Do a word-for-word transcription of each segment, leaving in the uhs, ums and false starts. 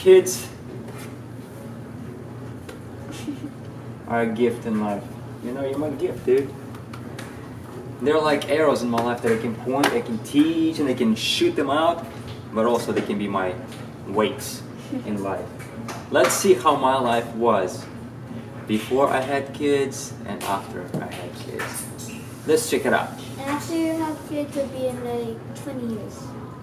Kids are a gift in life. You know, you're my gift, dude. They're like arrows in my life that I can point, I can teach, and I can shoot them out, but also they can be my weights in life. Let's see how my life was before I had kids and after I had kids. Let's check it out. And after you have kids, it'll be in like twenty years.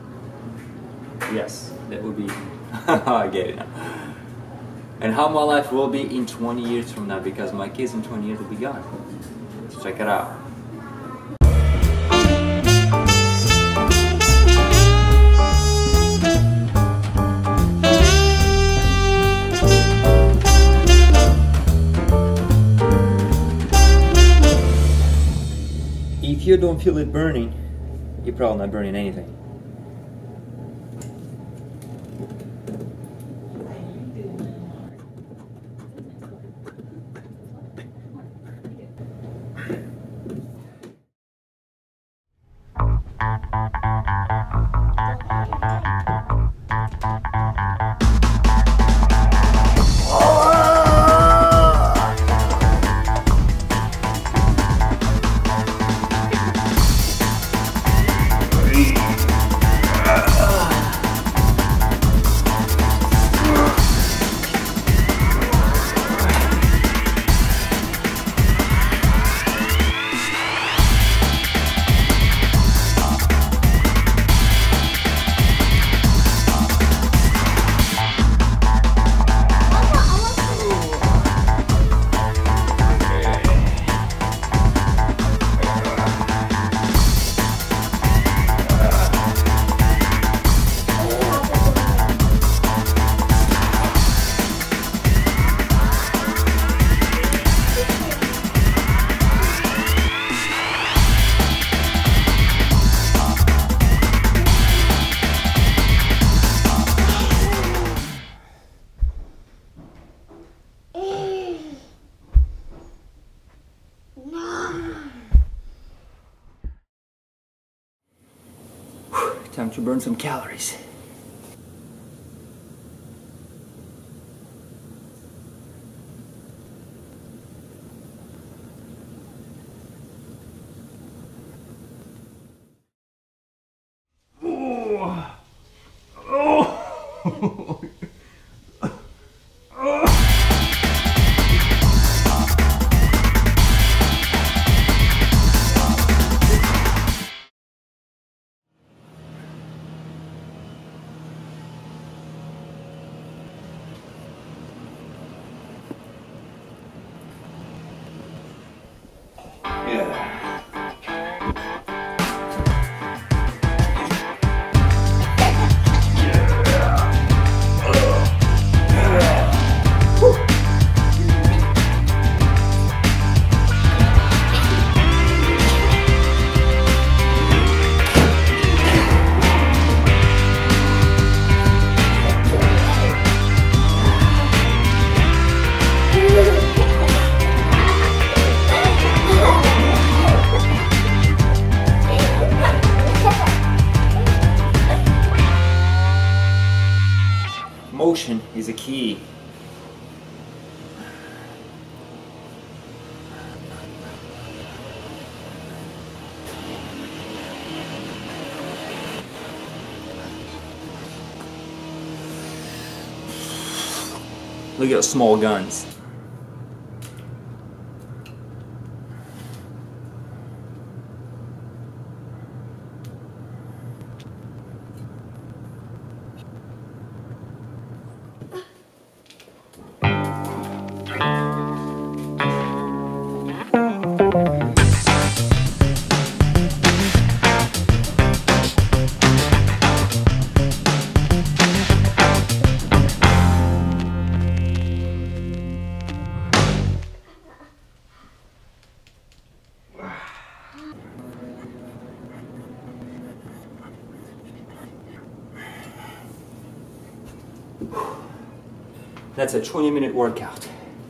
Yes, that will be, I get it now. And how my life will be in twenty years from now, because my kids in twenty years will be gone. Let's check it out. If you don't feel it burning, you're probably not burning anything. Time to burn some calories. Oh. Oh. Yeah. Motion is a key. Look at those small guns. That's a twenty minute workout.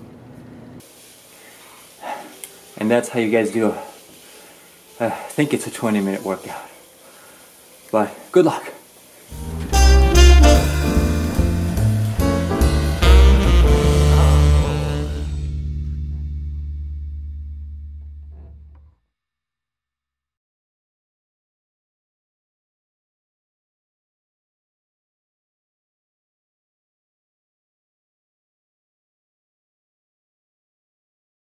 And that's how you guys do it. I think it's a twenty minute workout. But good luck.